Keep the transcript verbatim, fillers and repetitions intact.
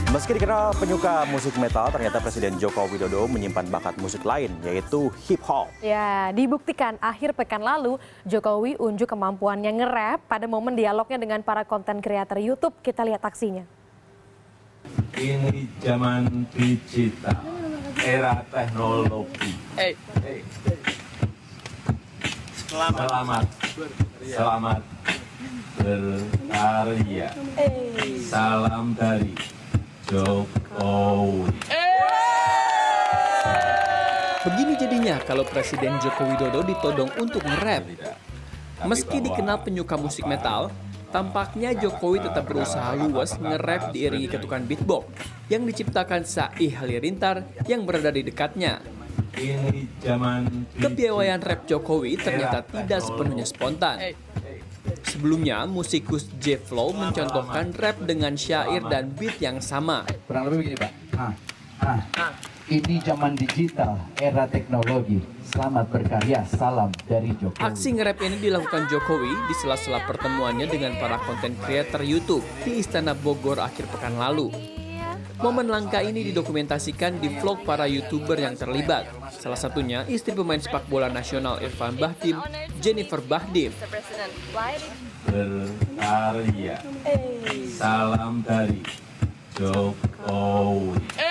Meski dikenal penyuka musik metal, ternyata Presiden Joko Widodo menyimpan bakat musik lain, yaitu hip hop. Ya, dibuktikan akhir pekan lalu, Jokowi unjuk kemampuannya nge-rap pada momen dialognya dengan para konten kreator YouTube. Kita lihat aksinya. Ini zaman digital, era teknologi. Hey. Hey. Selamat, selamat, selamat berkarya. Hey. Salam dari Jokowi. Begini jadinya kalau Presiden Joko Widodo ditodong untuk nge-rap. Meski dikenal penyuka musik metal, tampaknya Jokowi tetap berusaha luas nge-rap diiringi ketukan beatbox yang diciptakan Sai Halilintar yang berada di dekatnya. Kepiawaian rap Jokowi ternyata tidak sepenuhnya spontan. Sebelumnya, musikus J-Flow mencontohkan rap dengan syair dan beat yang sama. Kurang lebih begini, Pak. Ah, ah. Ini zaman digital, era teknologi. Selamat berkarya, salam dari Jokowi. Aksi nge-rap ini dilakukan Jokowi di sela-sela pertemuannya dengan para konten kreator YouTube di Istana Bogor akhir pekan lalu. Momen langka ini didokumentasikan di vlog para YouTuber yang terlibat. Salah satunya istri pemain sepak bola nasional Irfan Bahdim, Jennifer Bahdim. Berkarya, salam dari Jokowi.